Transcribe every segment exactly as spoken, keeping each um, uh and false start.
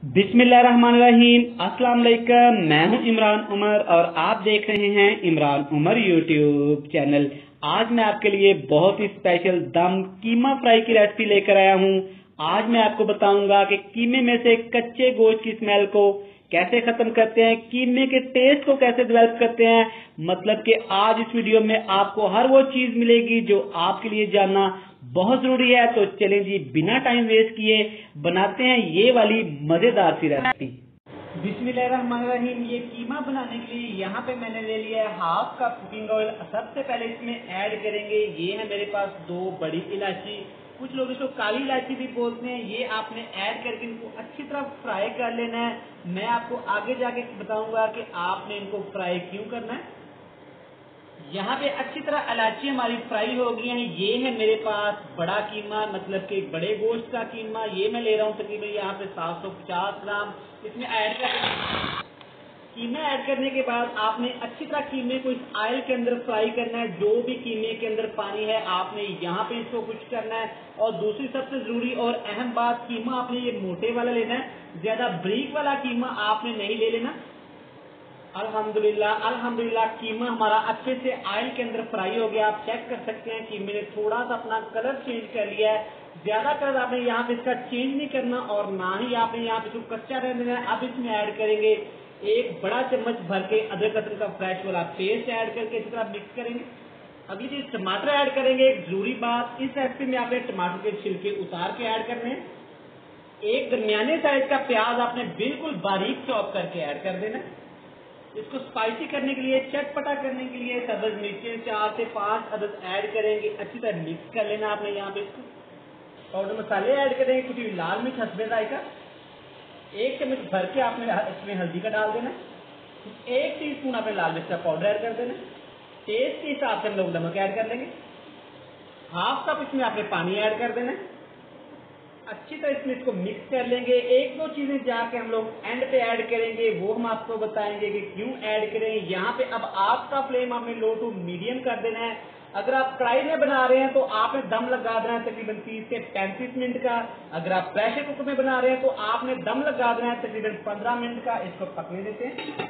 बिस्मिल्लाहिर्रहमानिर्रहीम। अस्सलाम वालेकुम। मैं हूं इमरान उमर और आप देख रहे हैं इमरान उमर यूट्यूब चैनल। आज मैं आपके लिए बहुत ही स्पेशल दम कीमा फ्राई की रेसिपी लेकर आया हूं। आज मैं आपको बताऊंगा कि कीमे में से कच्चे गोश्त की स्मेल को कैसे खत्म करते हैं, कीमे के टेस्ट को कैसे डेवलप करते हैं। मतलब कि आज इस वीडियो में आपको हर वो चीज मिलेगी जो आपके लिए जानना बहुत जरूरी है। तो चलें जी, बिना टाइम वेस्ट किए बनाते हैं ये वाली मजेदार सी रेसिपी। बिस्मिल्लाहिर्रहमानिर्रहीम। ये कीमा बनाने के लिए यहाँ पे मैंने ले लिया है हाफ कप कुकिंग ऑयल। सबसे पहले इसमें ऐड करेंगे, ये है मेरे पास दो बड़ी इलायची, कुछ लोग इसको काली इलायची भी बोलते हैं। ये आपने ऐड करके इनको अच्छी तरह फ्राई कर लेना है। मैं आपको आगे जाके बताऊंगा कि आपने इनको फ्राई क्यों करना है। यहाँ पे अच्छी तरह इलायची हमारी फ्राई हो गई है। ये है मेरे पास बड़ा कीमा, मतलब कि बड़े गोश्त का कीमा। ये मैं ले रहा हूँ तकरीबन यहाँ पे सात सौ पचास ग्राम। इसमें ऐड कर कीमा ऐड करने के बाद आपने अच्छी तरह कीमे को इस ऑयल के अंदर फ्राई करना है। जो भी कीमे के अंदर पानी है आपने यहाँ पे इसको कुछ करना है। और दूसरी सबसे जरूरी और अहम बात, कीमा आपने ये मोटे वाला लेना है, ज्यादा ब्रीक वाला कीमा आपने नहीं ले लेना। अल्हम्दुलिल्लाह अल्हम्दुलिल्लाह कीमा हमारा अच्छे से ऑयल के अंदर फ्राई हो गया। आप चेक कर सकते हैं कीमे ने थोड़ा सा अपना कलर चेंज कर लिया है। ज्यादा कलर आपने यहाँ पे इसका चेंज नहीं करना और ना ही आपने यहाँ पे इसको कच्चा रहने देना है। अब इसमें ऐड करेंगे एक बड़ा चम्मच भर के अदरक लहसुन का फ्रेश वाला पेस्ट ऐड करके इसी तरह मिक्स करेंगे। अगली चीज टमाटर ऐड करेंगे। एक जरूरी बात, इस रेसिपी में आपने टमाटर के छिलके उतार के ऐड करने हैं। एक दरमियाने साइज का प्याज आपने बिल्कुल बारीक चॉप करके ऐड कर देना। इसको स्पाइसी करने के लिए, चटपटा करने के लिए सब्ज मिर्चें चार से पांच अदद ऐड करेंगे। अच्छी तरह मिक्स कर लेना आपने। यहाँ पे इसको पाउडर मसाले ऐड करेंगे, कुछ लाल मिर्च हस्बे जायका, एक चम्मच भर के आपने इसमें हल्दी का डाल देना। एक टीस्पून आपने लाल मिर्च का पाउडर ऐड कर देना। टेस्ट के हिसाब से हम लोग नमक ऐड कर लेंगे। हाफ कप इसमें आपने पानी ऐड कर देना। अच्छी तरह इसमें इसको मिक्स कर लेंगे। एक दो चीजें जाके हम लोग एंड पे ऐड करेंगे, वो हम आपको बताएंगे कि क्यों ऐड करें। यहाँ पे अब आपका फ्लेम आपने लो टू मीडियम कर देना है। अगर आप कढ़ाई में बना रहे हैं तो आपने दम लगा देना है तकरीबन तीस से पैंतीस मिनट का। अगर आप प्रेशर कुकर में बना रहे हैं तो आपने दम लगा देना है तकरीबन पंद्रह मिनट का। इसको पकने देते हैं।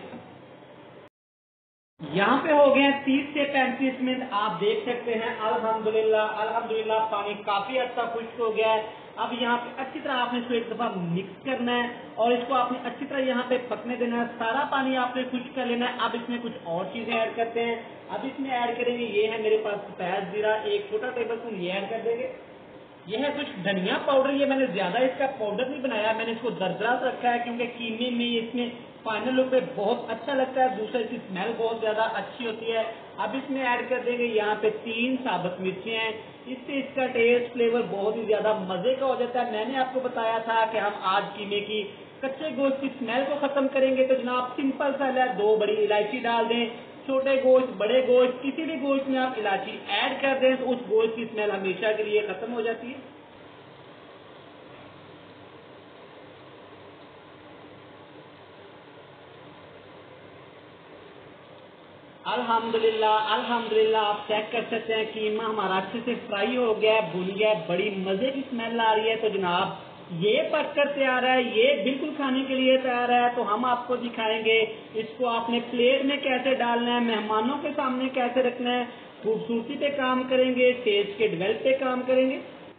यहाँ पे हो गए हैं तीस से पैंतीस मिनट। आप देख सकते हैं अल्हम्दुलिल्लाह अल्हम्दुलिल्लाह पानी काफी हद तक खुश्क हो गया है। अब यहाँ पे अच्छी तरह आपने इसको एक दफा मिक्स करना है और इसको आपने अच्छी तरह यहाँ पे पकने देना है। सारा पानी आपने खुश्क कर लेना है। अब इसमें कुछ और चीजें ऐड करते हैं। अब इसमें ऐड करेंगे, ये है मेरे पास सफेद जीरा, एक छोटा टेबल स्पून ये ऐड कर देंगे। यह है कुछ धनिया पाउडर। ये मैंने ज्यादा इसका पाउडर नहीं बनाया, मैंने इसको दरदरा रखा है क्योंकि कीमे में इसमें फाइनल लुक पे बहुत अच्छा लगता है। दूसरा इसकी स्मेल बहुत ज्यादा अच्छी होती है। अब इसमें ऐड कर देंगे यहाँ पे तीन साबुत मिर्चें हैं। इससे इसका टेस्ट फ्लेवर बहुत ही ज्यादा मजे का हो जाता है। मैंने आपको बताया था कि हम आज कीमे की कच्चे गोश्त की स्मेल को खत्म करेंगे। तो जनाब सिंपल सा है, दो बड़ी इलायची डाल दें। छोटे गोश्त, बड़े गोश्त, किसी भी गोश्त में आप इलायची ऐड कर दें तो उस गोश्त की स्मेल हमेशा के लिए खत्म हो जाती है। अल्हम्दुलिल्लाह अल्हम्दुलिल्लाह आप चेक कर सकते हैं कीमा हमारा अच्छे से फ्राई हो गया है, भुन गया है, बड़ी मजे की स्मेल आ रही है। तो जनाब ये पककर तैयार है, ये बिल्कुल खाने के लिए तैयार है। तो हम आपको दिखाएंगे इसको आपने प्लेट में कैसे डालना है, मेहमानों के सामने कैसे रखना है। खूबसूरती पे काम करेंगे, टेस्ट के डेवलप पे काम करेंगे।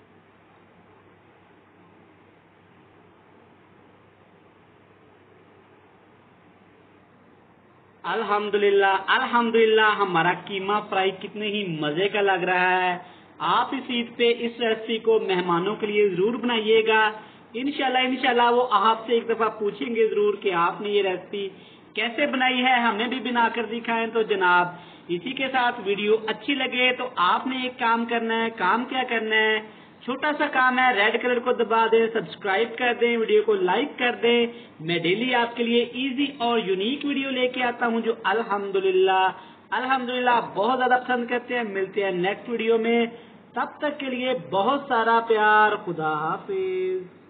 अल्हम्दुलिल्लाह अल्हम्दुलिल्लाह हमारा कीमा फ्राई कितने ही मजे का लग रहा है। आप इस ईद पे इस रेसिपी को मेहमानों के लिए जरूर बनाइएगा। इंशाल्लाह इंशाल्लाह वो आपसे एक दफा पूछेंगे जरूर कि आपने ये रेसिपी कैसे बनाई है, हमें भी बनाकर दिखाएं। तो जनाब इसी के साथ वीडियो अच्छी लगे तो आपने एक काम करना है। काम क्या करना है, छोटा सा काम है, रेड कलर को दबा दें, सब्सक्राइब कर दें, वीडियो को लाइक कर दें। मैं डेली आपके लिए इजी और यूनिक वीडियो लेके आता हूं जो अल्हम्दुलिल्लाह अल्हम्दुलिल्लाह बहुत ज्यादा पसंद करते हैं। मिलते हैं नेक्स्ट वीडियो में, तब तक के लिए बहुत सारा प्यार। खुदा हाफिज।